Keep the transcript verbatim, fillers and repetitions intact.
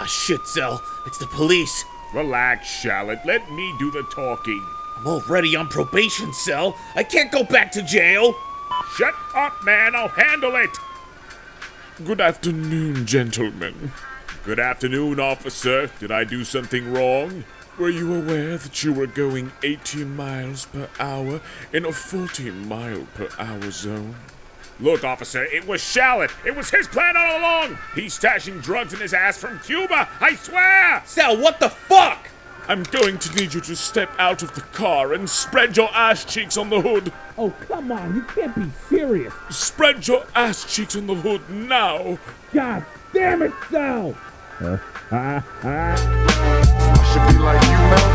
shit, Cell. It's the police. Relax, Shallot. Let me do the talking. I'm already on probation, Cell. I can't go back to jail. Shut up, man. I'll handle it. Good afternoon, gentlemen. Good afternoon, officer. Did I do something wrong? Were you aware that you were going eighty miles per hour in a forty mile per hour zone? Look, officer, it was Shallot. It was his plan all along. He's stashing drugs in his ass from Cuba. I swear. Cell, what the fuck? I'm going to need you to step out of the car and spread your ass cheeks on the hood. Oh, come on, you can't be serious. Spread your ass cheeks on the hood now. God damn it, Sal! Uh, I should be like you, man.